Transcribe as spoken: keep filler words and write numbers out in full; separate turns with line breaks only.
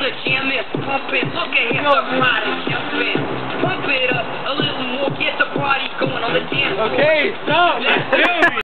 the jam is pumping. Look ahead, somebody jumping. Pump it up a little more, get the party going on the dance floor.
Okay, stop.
Let's do it.